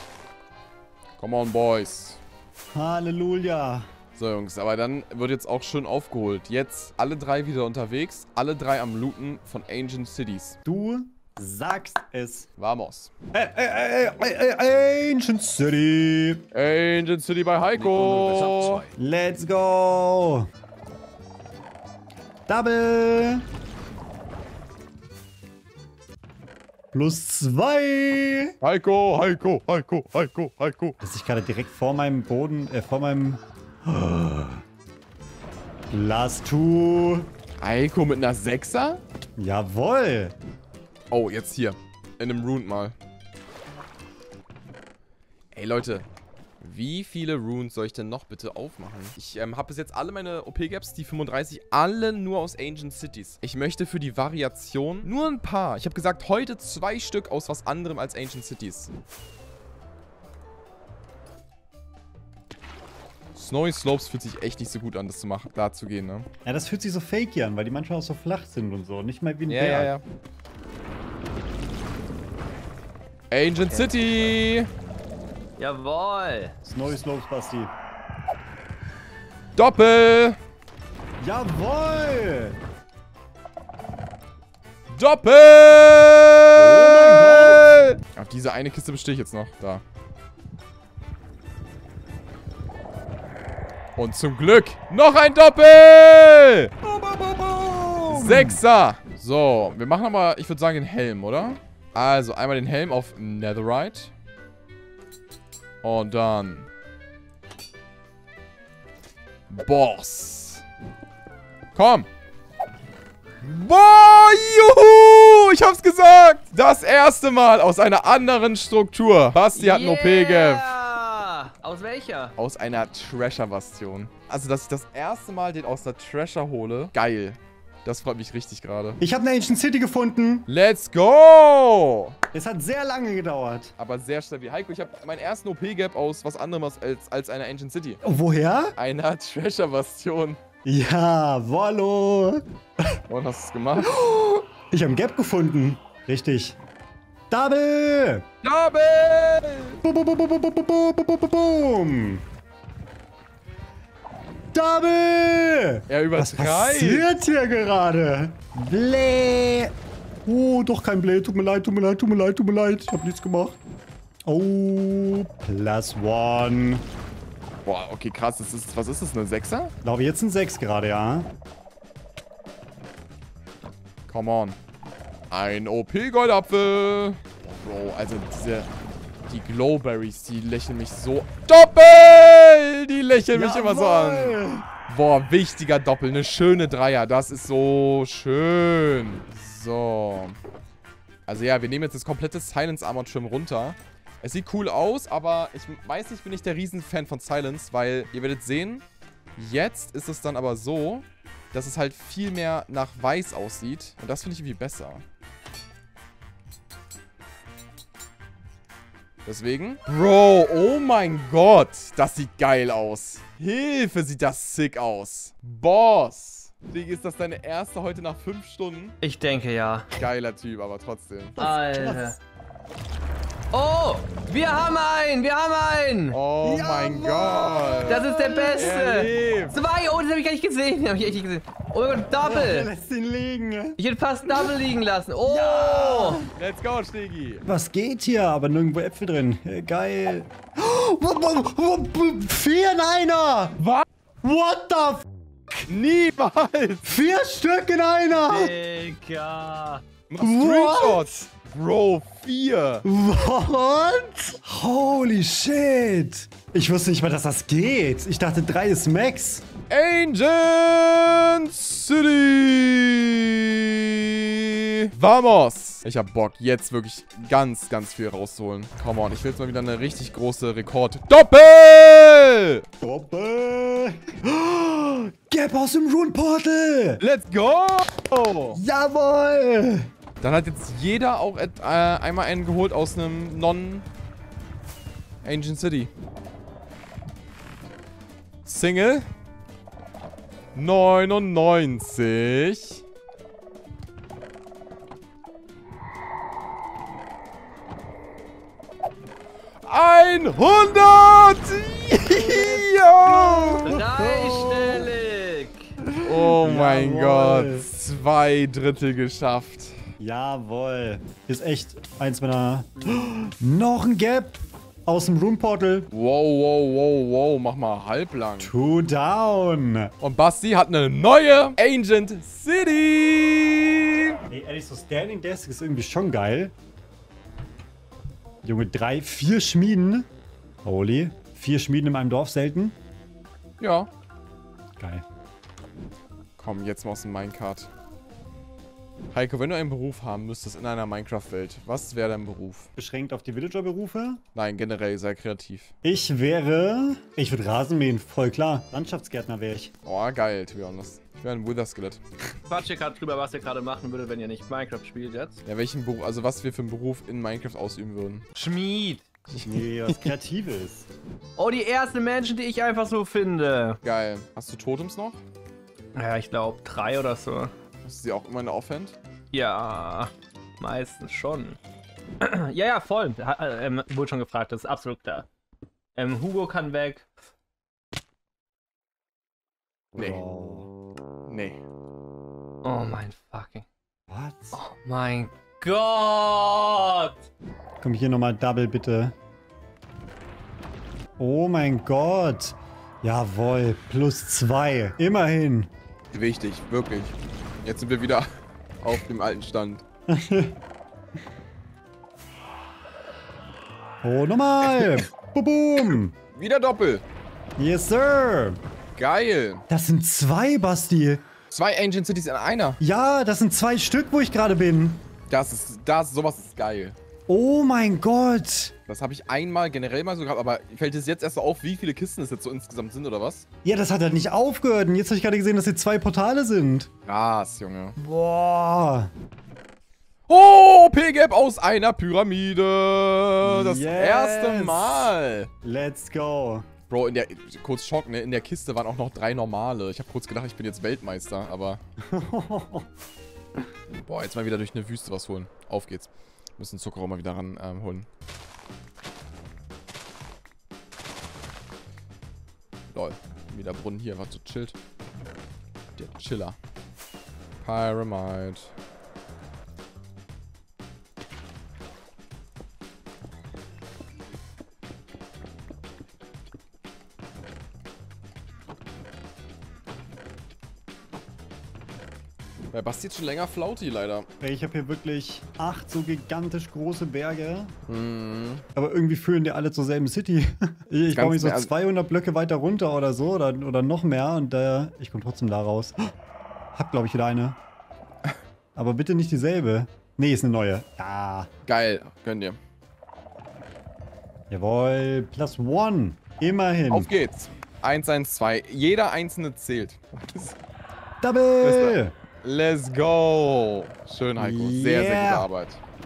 Come on, Boys. Halleluja. So, Jungs, aber dann wird jetzt auch schön aufgeholt. Jetzt alle drei wieder unterwegs. Alle drei am Looten von Ancient Cities. Du sagst es. Vamos. Ancient City. Ancient City bei Heiko. Let's go. Double. +2. Heiko. Das ist gerade direkt vor meinem Boden, vor meinem... Last two. Heiko mit einer 6er? Jawohl. Oh, jetzt hier. In einem Rune mal. Ey, Leute. Wie viele Runes soll ich denn noch bitte aufmachen? Ich habe bis jetzt alle meine OP-Gaps, die 35, alle nur aus Ancient Cities. Ich möchte für die Variation nur ein paar. Ich habe gesagt, heute 2 Stück aus was anderem als Ancient Cities. Snowy Slopes fühlt sich echt nicht so gut an, das zu machen, da zu gehen, ne? Ja, das fühlt sich so fake an, weil die manchmal auch so flach sind und so. Nicht mal wie ein Ja, Berg. ja. Ancient City! Jawohl. Snowy Slopes, Basti. Doppel! Jawohl! Doppel! Oh mein Gott! Ach, diese eine Kiste bestehe ich jetzt noch. Da. Und zum Glück noch ein Doppel! 6er! So, wir machen aber, ich würde sagen, den Helm, oder? Also, einmal den Helm auf Netherite. Und dann... Boss. Komm! Boah, juhu! Ich hab's gesagt! Das erste Mal aus einer anderen Struktur. Basti hat einen OP-Gap. Aus welcher? Aus einer Treasure-Bastion. Also, dass ich das erste Mal den aus der Treasure hole. Geil. Das freut mich richtig gerade. Ich habe eine Ancient City gefunden. Let's go! Es hat sehr lange gedauert. Aber sehr stabil. Heiko, ich habe meinen ersten OP-Gap aus was anderem als einer Ancient City. Woher? Einer Treasure-Bastion. Ja, Wollo. Und hast du es gemacht? Ich habe ein Gap gefunden. Richtig. Double! Double! Boom! Double! Er Was übertreibt. passiert hier gerade? Bläh! Oh, doch kein Blade. Tut mir leid, tut mir leid, tut mir leid, tut mir leid. Ich hab nichts gemacht. Oh, +1. Boah, okay, krass. Was ist das, eine 6er? Ich glaube, jetzt ein 6 gerade, ja. Come on. Ein OP-Goldapfel. Bro, also die Glowberries, die lächeln mich so... Doppel! Die lächeln mich immer so an. Boah, wichtiger Doppel. Eine schöne Dreier. Das ist so schön. So. Also ja, wir nehmen jetzt das komplette Silence Armor Trim runter. Es sieht cool aus, aber ich weiß nicht, bin ich der Riesenfan von Silence, weil ihr werdet sehen, jetzt ist es dann aber so, dass es halt viel mehr nach weiß aussieht. Und das finde ich irgendwie besser. Deswegen. Bro, oh mein Gott. Das sieht geil aus. Hilfe, sieht das sick aus. Boss. Digi, ist das deine erste heute nach 5 Stunden? Ich denke ja. Geiler Typ, aber trotzdem. Alter. Oh, wir haben einen, wir haben einen. Oh mein Gott. Das ist der Beste. Er lebt. 2, oh, das habe ich gar nicht gesehen. Hab ich echt nicht gesehen. Oh mein Gott, Er Double. lässt ihn liegen. Ich hätte fast Double liegen lassen. Oh. Ja. Let's go, Stigi. Was geht hier? Aber nirgendwo Äpfel drin. Geil. 4 in einer. Was? What the f... Niemals. 4 Stück in einer. Digga. Mach Screenshots. Bro, 4. What? Holy shit. Ich wusste nicht mal, dass das geht. Ich dachte, 3 ist Max. Ancient City. Vamos. Ich hab Bock, jetzt wirklich ganz, ganz viel rauszuholen. Come on, ich will jetzt mal wieder eine richtig große Rekord. Doppel! Doppel. Gap aus dem Rune Portal. Let's go! Jawohl. Dann hat jetzt jeder auch einmal einen geholt aus einem Non-Ancient City. Single. 99. $100! Ja! Dreistellig. Oh mein Jawohl. Gott. 2 Drittel geschafft. Jawohl. Ist echt eins meiner... Noch ein Gap aus dem Rune Portal. Wow, wow, wow, wow. Mach mal halblang. 2 down. Und Basti hat eine neue Ancient City. Ey, ehrlich, so Standing Desk ist irgendwie schon geil. Junge, 3, 4 Schmieden. Holy. 4 Schmieden in einem Dorf selten. Ja. Geil. Komm, jetzt mal aus dem Minecart. Heiko, wenn du einen Beruf haben müsstest in einer Minecraft-Welt, was wäre dein Beruf? Beschränkt auf die Villager-Berufe. Nein, generell, sei kreativ. Ich würde Rasen mähen, voll klar. Landschaftsgärtner wäre ich. Oh, geil, to be honest. Ich wäre ein Wither-Skelett. Quatsch hier gerade drüber, was ihr gerade machen würdet, wenn ihr nicht Minecraft spielt jetzt. Ja, welchen Beruf, also was wir für einen Beruf in Minecraft ausüben würden. Schmied. Nee, was Kreatives. Oh, die ersten Menschen, die ich einfach so finde. Geil. Hast du Totems noch? Ja, ich glaube 3 oder so. Hast du sie auch immer in der Offhand? Ja, meistens schon. Ja, voll. Wurde schon gefragt, das ist absolut klar. Hugo kann weg. Nee. Oh. Nee. Oh mein fucking. What? Oh mein Gott. Komm hier nochmal Double, bitte. Oh mein Gott. Jawohl, +2. Immerhin. Wichtig, wirklich. Jetzt sind wir wieder auf dem alten Stand. Oh, nochmal. Boom. Wieder Doppel. Yes, sir. Geil. Das sind 2, Basti. 2 Ancient Cities in einer. Ja, das sind 2 Stück, wo ich gerade bin. Sowas ist geil. Oh mein Gott. Das habe ich einmal generell mal so gehabt, aber fällt es jetzt erst so auf, wie viele Kisten es jetzt so insgesamt sind, oder was? Ja, das hat halt nicht aufgehört. Und jetzt habe ich gerade gesehen, dass hier 2 Portale sind. Krass, Junge. Boah. Oh, P-Gap aus einer Pyramide. Das Yes. erste Mal. Let's go. Bro, kurz Schock, ne? In der Kiste waren auch noch 3 normale. Ich habe kurz gedacht, ich bin jetzt Weltmeister, aber... Boah, jetzt mal wieder durch eine Wüste was holen. Auf geht's. Müssen Zucker auch mal wieder ran holen. Lol. Wieder Brunnen hier, was so chillt. Der Chiller. Pyramide. Bei Basti ist schon länger Flauti, leider. Ey, ich habe hier wirklich 8 so gigantisch große Berge. Mhm. Aber irgendwie fühlen die alle zur selben City. Ich baue mich so 200 Blöcke weiter runter oder so. Oder noch mehr. Und ich komme trotzdem da raus. Hab, glaube ich, wieder eine. Aber bitte nicht dieselbe. Nee, ist eine neue. Ja. Geil, gönn dir. Jawohl, +1. Immerhin. Auf geht's. 1, 1, 2. Jeder einzelne zählt. Double! Let's go. Schön, Heiko. Sehr, sehr Yeah. gute Arbeit.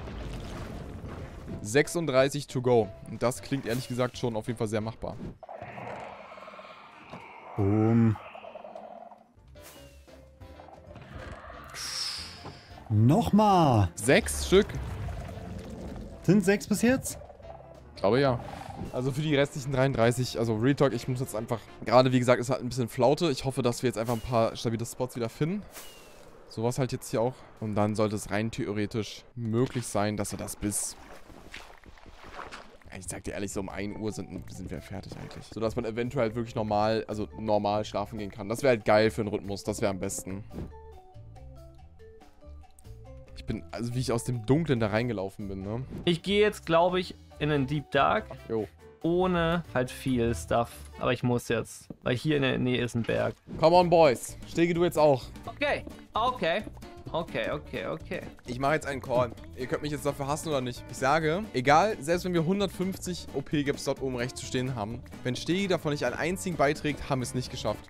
36 to go. Und das klingt ehrlich gesagt schon auf jeden Fall sehr machbar. Boom. Nochmal. 6 Stück. Sind 6 bis jetzt? Ich glaube ja. Also für die restlichen 33, also Real Talk, ich muss jetzt einfach, gerade wie gesagt, ist halt ein bisschen Flaute. Ich hoffe, dass wir jetzt einfach ein paar stabile Spots wieder finden. Sowas halt jetzt hier auch. Und dann sollte es rein theoretisch möglich sein, dass wir das bis... Ich sag dir ehrlich, so um 1 Uhr sind wir fertig eigentlich. So dass man eventuell halt wirklich normal schlafen gehen kann. Das wäre halt geil für den Rhythmus, das wäre am besten. Ich bin, also wie ich aus dem Dunklen da reingelaufen bin, ne? Ich gehe jetzt, glaube ich, in den Deep Dark. Jo. Ohne halt viel Stuff. Aber ich muss jetzt, weil hier in der Nähe ist ein Berg. Come on, Boys. Stege du jetzt auch. Okay, okay. Okay. Ich mache jetzt einen Call. Ihr könnt mich jetzt dafür hassen oder nicht. Ich sage, egal, selbst wenn wir 150 OP-Gaps dort oben rechts zu stehen haben, wenn Stegi davon nicht einen einzigen beiträgt, haben wir es nicht geschafft.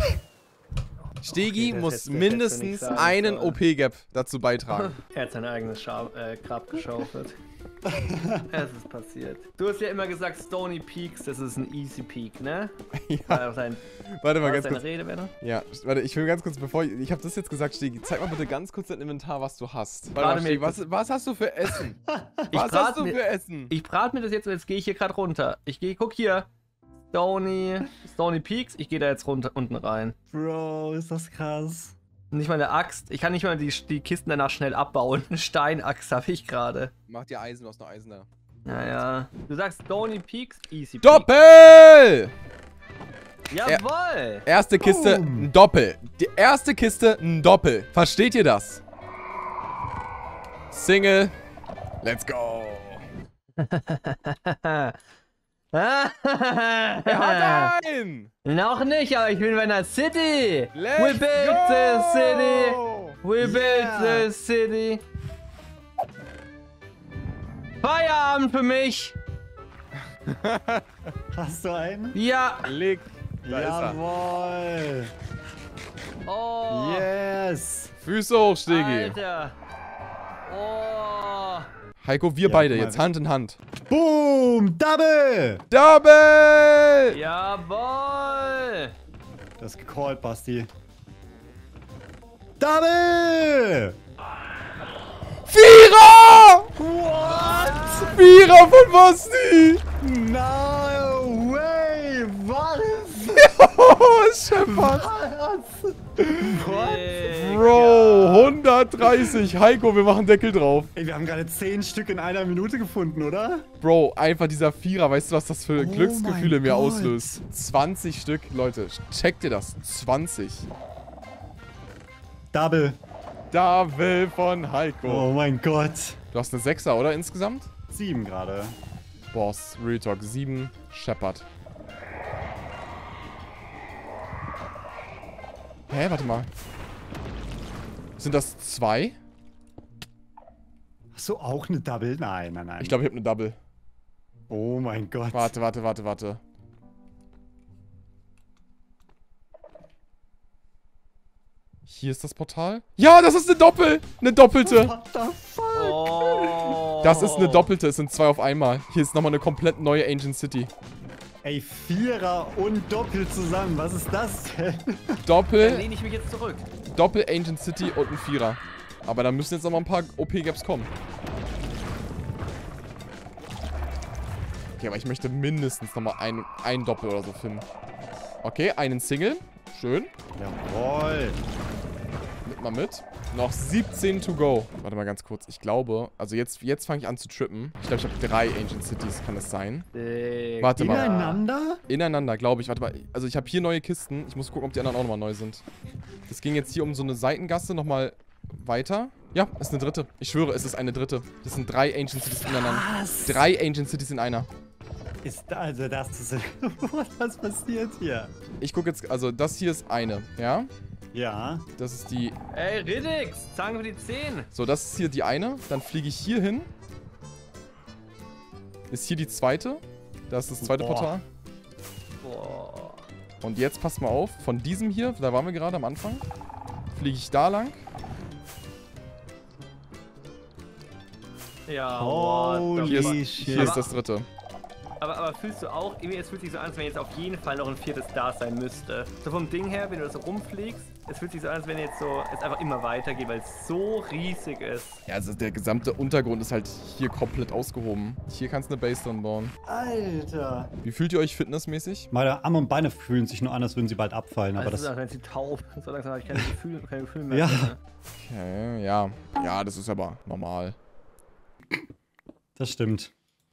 Stegi muss mindestens einen OP-Gap dazu beitragen. Er hat sein eigenes Grab geschaufelt. Es ist passiert. Du hast ja immer gesagt, Stony Peaks, das ist ein Easy Peak, ne? Ja. Warte mal ganz kurz. Rede, Werner? Ja, warte, ich will ganz kurz, bevor ich habe das jetzt gesagt, Stegi, zeig mal bitte ganz kurz dein Inventar, was du hast. Warte mal, Stegi, was hast du für Essen? Was hast du für Essen? Ich brate mir das jetzt und jetzt gehe ich hier gerade runter. Guck hier. Stony Peaks, ich gehe da jetzt unten rein. Bro, ist das krass. Nicht mal eine Axt. Ich kann nicht mal die Kisten danach schnell abbauen. Eine Steinaxt habe ich gerade. Mach dir Eisen, du hast noch Eisen da. Naja. Du sagst Stony Peaks, Easy Peaks. Doppel! Jawoll! Erste Kiste, ein Doppel. Die erste Kiste, ein Doppel. Versteht ihr das? Single. Let's go. Er hat einen! Noch nicht, aber ich bin bei einer City! Let's We built go! the city! We built the city! Feierabend für mich! Hast du einen? Ja! Klick. Da Jawohl. Oh! Yes. ist er. Füße hoch, Stegi. Alter! Oh! Heiko, wir Ja, beide guck mal. jetzt, Hand in Hand. Boom. Double. Double! Jawoll! Das ist gecallt, Basti. Double. Vierer! What? Vierer von Basti! No way. Was? Oh, Shepard. Bro, 130. Heiko, wir machen Deckel drauf. Ey, wir haben gerade 10 Stück in einer Minute gefunden, oder? Bro, einfach dieser Vierer, weißt du, was das für Oh Glücksgefühle mein mir Gott. auslöst? 20 Stück, Leute, checkt ihr das? 20. Double. Double von Heiko. Oh mein Gott. Du hast eine 6er, oder, insgesamt? 7 gerade. Boss, Real Talk, 7, Shepard. Hä, warte mal. Sind das 2? Hast du auch eine Double? Nein. Ich glaube, ich habe eine Double. Oh mein Gott. Warte. Hier ist das Portal. Ja, das ist eine Doppel! Eine doppelte! What the fuck? Oh! Das ist eine doppelte, es sind 2 auf einmal. Hier ist nochmal eine komplett neue Ancient City. Ey, Vierer und Doppel zusammen. Was ist das denn? Dann Doppel, lehne ich mich jetzt zurück. Doppel Ancient City und ein Vierer. Aber da müssen jetzt noch mal ein paar OP-Gaps kommen. Okay, aber ich möchte mindestens nochmal ein Doppel oder so finden. Okay, einen Single. Schön. Jawohl. Nimmt mal mit. Noch 17 to go. Warte mal ganz kurz. Ich glaube, also jetzt fange ich an zu trippen. Ich glaube, ich habe 3 Ancient Cities. Kann das sein? Warte mal. Ineinander? Ineinander, glaube ich. Warte mal. Also ich habe hier neue Kisten. Ich muss gucken, ob die anderen auch nochmal neu sind. Das ging jetzt hier um so eine Seitengasse nochmal weiter. Ja, ist eine dritte. Ich schwöre, es ist eine dritte. Das sind 3 Ancient Cities ineinander. Was? 3 Ancient Cities in einer. Was passiert hier? Ich gucke jetzt, also das hier ist eine, ja? Ja. Das ist die... Ey, Riddix, sagen wir die 10. So, das ist hier die eine. Dann fliege ich hier hin. Ist hier die zweite. Das ist das zweite Portal. Boah. Und jetzt passt mal auf, von diesem hier, da waren wir gerade am Anfang, fliege ich da lang. Ja, Holy shit. Hier ist das dritte. Aber fühlst du auch, irgendwie, es fühlt sich so an, als wenn jetzt auf jeden Fall noch ein 4. da sein müsste. So vom Ding her, wenn du das so rumfliegst, es fühlt sich so an, als wenn jetzt so, es einfach immer weitergeht, weil es so riesig ist. Ja, also der gesamte Untergrund ist halt hier komplett ausgehoben. Hier kannst du eine Base drin bauen. Alter. Wie fühlt ihr euch fitnessmäßig? Meine Arme und Beine fühlen sich nur an, als würden sie bald abfallen, aber Also das... das ist sie taub. So langsam habe ich keine Gefühle mehr. Ja. Okay, ja. Ja, das ist aber normal. Das stimmt.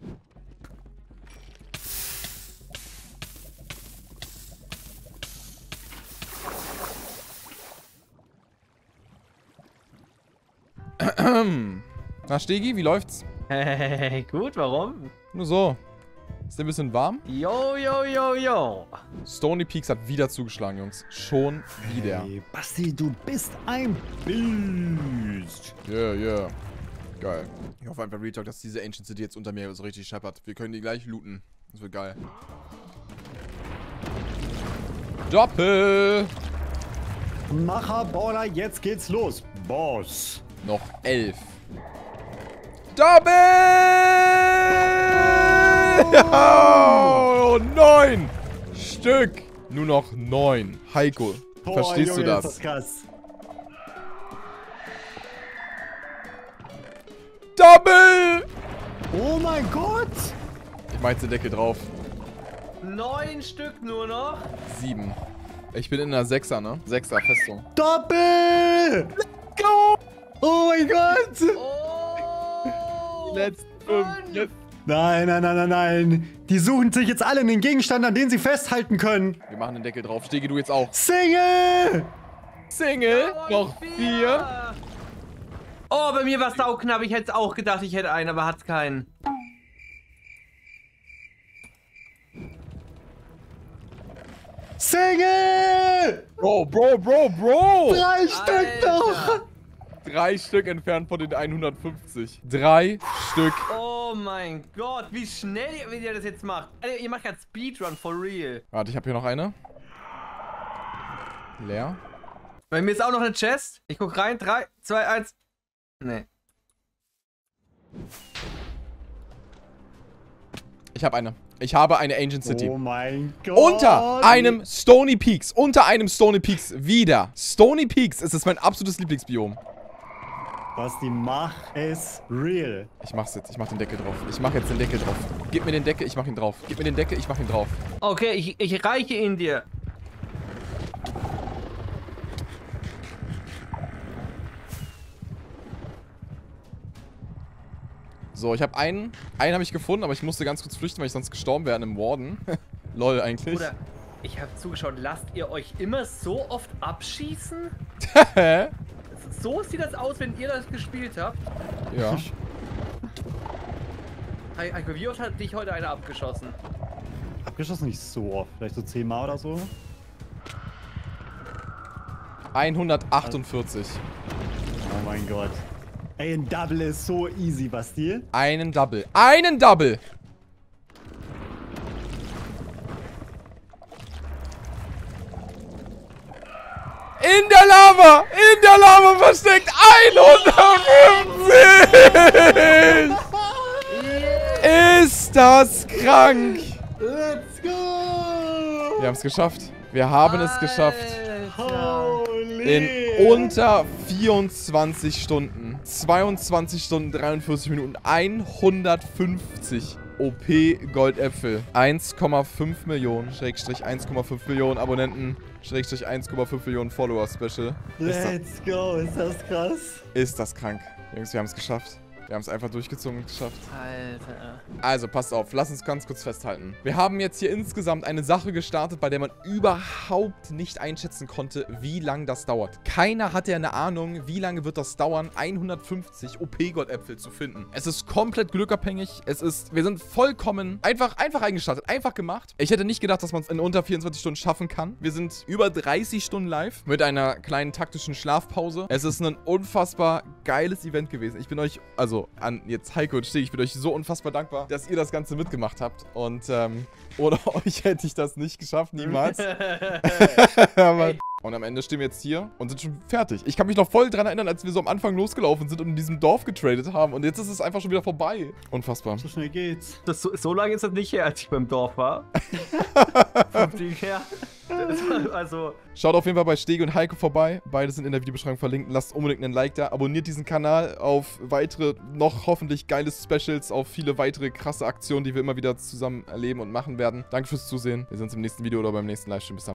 Na, Stegi, wie läuft's? Hey, gut, warum? Nur so. Ist ein bisschen warm? Yo, yo, yo, yo. Stony Peaks hat wieder zugeschlagen, Jungs. Schon wieder. Hey, Basti, du bist ein Biest. Yeah, yeah. Geil. Ich hoffe einfach, Real Talk, dass diese Ancient City jetzt unter mir so richtig scheppert. Wir können die gleich looten. Das wird geil. Doppel! Macherballer, jetzt geht's los. Boss. Noch 11. Doppel! Oh, 9 Stück. Nur noch 9. Heiko, verstehst Junge, du das? Ist das krass. Doppel! Oh mein Gott. Ich mach jetzt den Deckel drauf. 9 Stück nur noch. 7. Ich bin in einer 6er, ne? 6er Festung. Doppel! Go! Oh mein Gott! Oh! Let's 5. Nein, nein, nein, nein, nein. Die suchen sich jetzt alle einen Gegenstand, an den sie festhalten können. Wir machen den Deckel drauf. Stegi, du jetzt auch. Single! Single. Noch 4. Oh, bei mir war es sauknapp. Ich hätte es auch gedacht, ich hätte einen, aber hat's keinen. Single! Bro. 3 Stück noch! 3 Stück entfernt von den 150. 3 Stück. Oh mein Gott, wie schnell ihr das jetzt macht. Alter, ihr macht gerade Speedrun for real. Warte, ich habe hier noch eine. Leer. Bei mir ist auch noch eine Chest. Ich guck rein. 3, 2, 1. Nee. Ich habe eine. Ich habe eine Ancient City. Oh mein Gott! Unter einem Stony Peaks. Unter einem Stony Peaks wieder. Stony Peaks ist mein absolutes Lieblingsbiom. Basti, mach es real. Ich mach's jetzt. Ich mach den Deckel drauf. Ich mach jetzt den Deckel drauf. Gib mir den Deckel, ich mach ihn drauf. Gib mir den Deckel, ich mach ihn drauf. Okay, ich reiche ihn dir. So, ich habe einen habe ich gefunden, aber ich musste ganz kurz flüchten, weil ich sonst gestorben wäre in einem Warden. Lol, eigentlich. Oder ich habe zugeschaut, lasst ihr euch immer so oft abschießen? Hä? So sieht das aus, wenn ihr das gespielt habt. Ja. Heiko, wie oft hat dich heute einer abgeschossen? Abgeschossen nicht so oft. Vielleicht so 10 Mal oder so. 148. Oh mein Gott. Ey, ein Double ist so easy, Basti. Einen Double. Einen Double! In der Lava! In der Lava versteckt 150! Ist das krank? Let's go! Wir haben es geschafft. Wir haben es geschafft. Holy! In unter 24 Stunden. 22 Stunden, 43 Minuten. 150 OP Goldäpfel. 1,5 Millionen, Schrägstrich 1,5 Millionen Abonnenten, Schrägstrich 1,5 Millionen Follower Special. Let's go, ist das krass? Ist das krank. Jungs, wir haben es geschafft. Wir haben es einfach durchgezogen und geschafft. Alter. Also, passt auf. Lass uns ganz kurz festhalten. Wir haben jetzt hier insgesamt eine Sache gestartet, bei der man überhaupt nicht einschätzen konnte, wie lange das dauert. Keiner hatte ja eine Ahnung, wie lange wird das dauern, 150 OP-Goldäpfel zu finden. Es ist komplett glückabhängig. Wir sind vollkommen einfach eingestartet, einfach gemacht. Ich hätte nicht gedacht, dass man es in unter 24 Stunden schaffen kann. Wir sind über 30 Stunden live mit einer kleinen taktischen Schlafpause. Es ist ein unfassbar geiles Event gewesen. Ich bin euch, also an jetzt Heiko und Steg, ich bin euch so unfassbar dankbar, dass ihr das Ganze mitgemacht habt. Und ohne euch hätte ich das nicht geschafft, niemals. Aber und am Ende stehen wir jetzt hier und sind schon fertig. Ich kann mich noch voll dran erinnern, als wir so am Anfang losgelaufen sind und in diesem Dorf getradet haben. Und jetzt ist es einfach schon wieder vorbei. Unfassbar. So schnell geht's. So lange ist das nicht her, als ich beim Dorf war. Vom Ding her. Also. Schaut auf jeden Fall bei Stege und Heiko vorbei. Beide sind in der Videobeschreibung verlinkt. Lasst unbedingt einen Like da. Abonniert diesen Kanal auf weitere, noch hoffentlich geile Specials, auf viele weitere krasse Aktionen, die wir immer wieder zusammen erleben und machen werden. Danke fürs Zusehen. Wir sehen uns im nächsten Video oder beim nächsten Livestream. Bis dann.